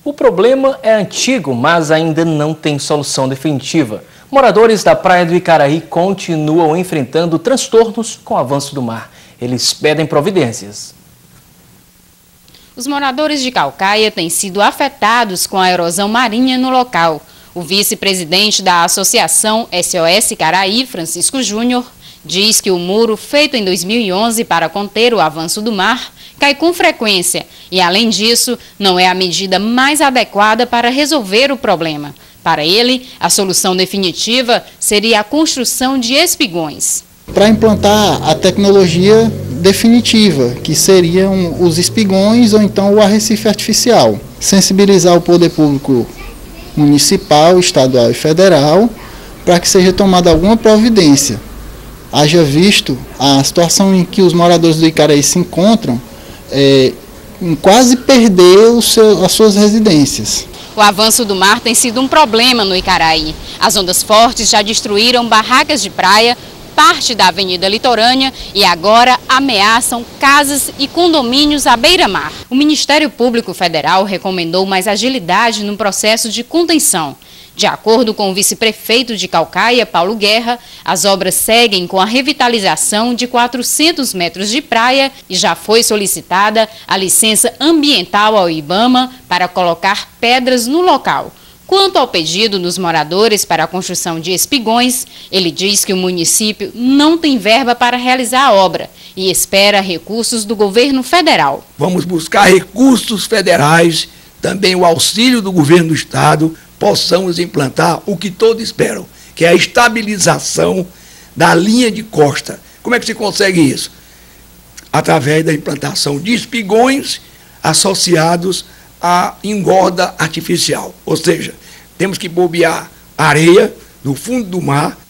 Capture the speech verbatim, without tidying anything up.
O problema é antigo, mas ainda não tem solução definitiva. Moradores da Praia do Icaraí continuam enfrentando transtornos com o avanço do mar. Eles pedem providências. Os moradores de Caucaia têm sido afetados com a erosão marinha no local. O vice-presidente da Associação S O S Icaraí, Francisco Júnior, diz que o muro feito em dois mil e onze para conter o avanço do mar cai com frequência e, além disso, não é a medida mais adequada para resolver o problema. Para ele, a solução definitiva seria a construção de espigões. Para implantar a tecnologia definitiva, que seriam os espigões ou então o arrecife artificial. Sensibilizar o poder público municipal, estadual e federal para que seja tomada alguma providência. Haja visto a situação em que os moradores do Icaraí se encontram, é, em quase perder o seu, as suas residências. O avanço do mar tem sido um problema no Icaraí. As ondas fortes já destruíram barracas de praia, parte da Avenida Litorânea e agora ameaçam casas e condomínios à beira-mar. O Ministério Público Federal recomendou mais agilidade no processo de contenção. De acordo com o vice-prefeito de Caucaia, Paulo Guerra, as obras seguem com a revitalização de quatrocentos metros de praia e já foi solicitada a licença ambiental ao IBAMA para colocar pedras no local. Quanto ao pedido dos moradores para a construção de espigões, ele diz que o município não tem verba para realizar a obra e espera recursos do governo federal. Vamos buscar recursos federais, também o auxílio do governo do estado, possamos implantar o que todos esperam, que é a estabilização da linha de costa. Como é que se consegue isso? Através da implantação de espigões associados à engorda artificial. Ou seja, temos que bobear areia no fundo do mar